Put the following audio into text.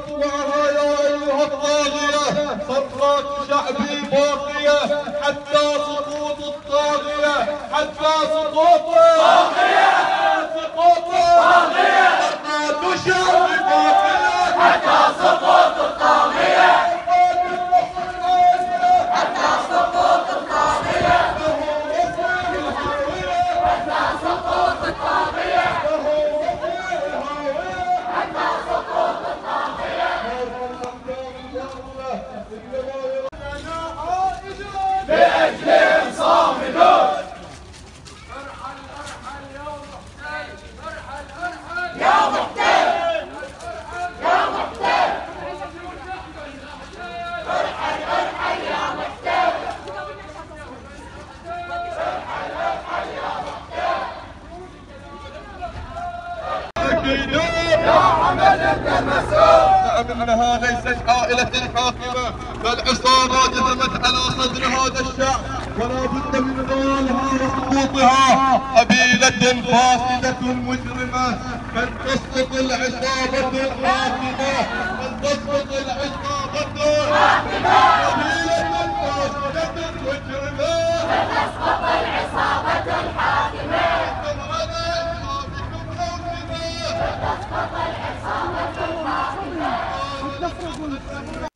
تطلعها يا أيها الطاغية، صرخات شعبي باقية حتى سقوط الطاغية، حتى سقوط الطاغية، سقوط الطاغية، صرخات شعبي باقية حتى سقوط الطاغية، حتى سقوط الطاغية، حتى سقوط الطاغية، حتى سقوط الطاغية. لأجلهم صامدون. ارحل ارحل يا محتل، ارحل ارحل يا محتل، يا محتل، ارحل ارحل يا محتل، ارحل ارحل يا محتل. يا حمد انت المسؤول. نعم انها ليست عائلة حاكمة، بل عصابة جثمت على صدر هذا الشعب، ولا بد من ضلالها وسقوطها. قبيلة فاسدة مجرمة، فلتسقط العصابة الحاكمة، فلتسقط العصابة الحاكمة. قبيلة فاسدة مجرمة، فلتسقط العصابة الحاكمة. تسقط العصابة الحاكمة.